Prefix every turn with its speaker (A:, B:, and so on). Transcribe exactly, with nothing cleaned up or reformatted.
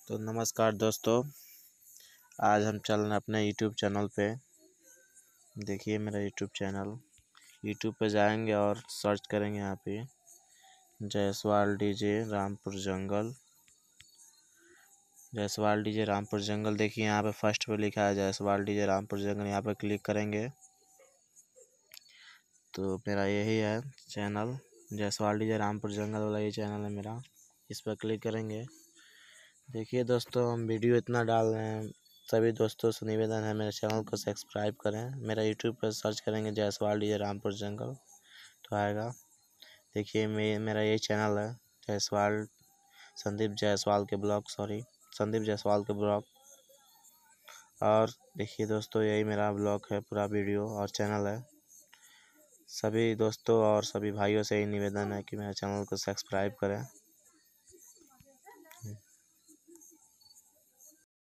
A: तो नमस्कार दोस्तों, आज हम चल रहे हैं अपने यूट्यूब चैनल पे। देखिए मेरा यूट्यूब चैनल, यूट्यूब पे जाएंगे और सर्च करेंगे यहाँ पे जायसवाल डीजे रामपुर जंगल। जायसवाल डीजे रामपुर जंगल देखिए यहाँ पे फर्स्ट पे लिखा है जायसवाल डीजे रामपुर जंगल। यहाँ पे क्लिक करेंगे तो मेरा यही है चैनल, जायसवाल डीजे रामपुर जंगल वाला ये चैनल है मेरा। इस पर क्लिक करेंगे। देखिए दोस्तों, हम वीडियो इतना डाल रहे हैं, सभी दोस्तों से निवेदन है मेरे चैनल को सब्सक्राइब करें। मेरा यूट्यूब पर सर्च करेंगे जायसवाल डीजे रामपुर जंगल तो आएगा। देखिए मे मेरा ये चैनल है जायसवाल संदीप जायसवाल के ब्लॉग सॉरी संदीप जायसवाल के ब्लॉग। और देखिए दोस्तों, यही मेरा ब्लॉग है, पूरा वीडियो और चैनल है। सभी दोस्तों और सभी भाइयों से यही निवेदन है कि मेरे चैनल को सब्सक्राइब करें।